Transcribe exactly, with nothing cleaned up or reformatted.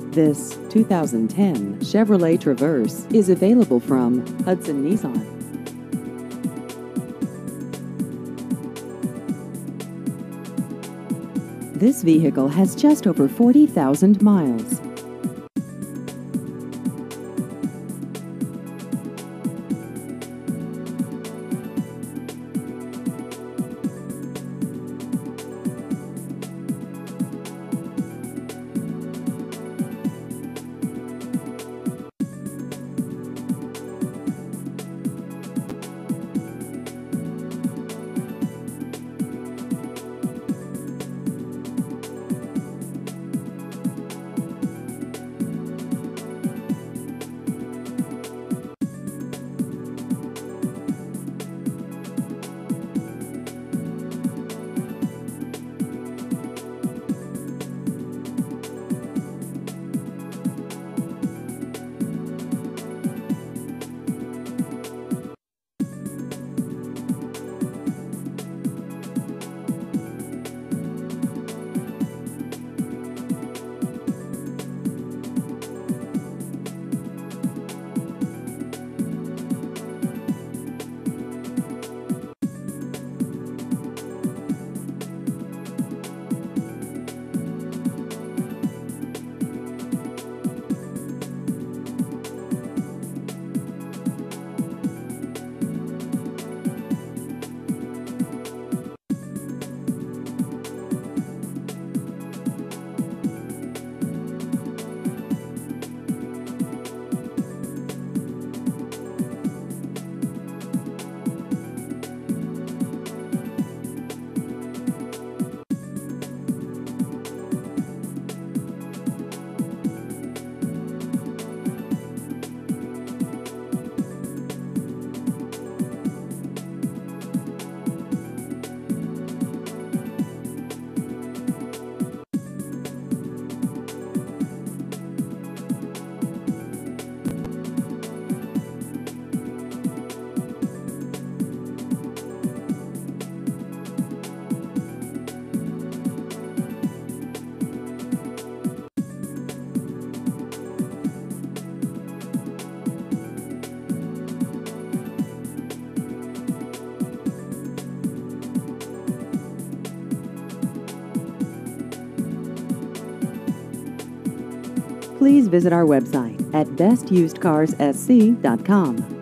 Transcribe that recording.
This two thousand ten Chevrolet Traverse is available from Hudson Nissan. This vehicle has just over forty thousand miles. Please visit our website at best used cars s c dot com.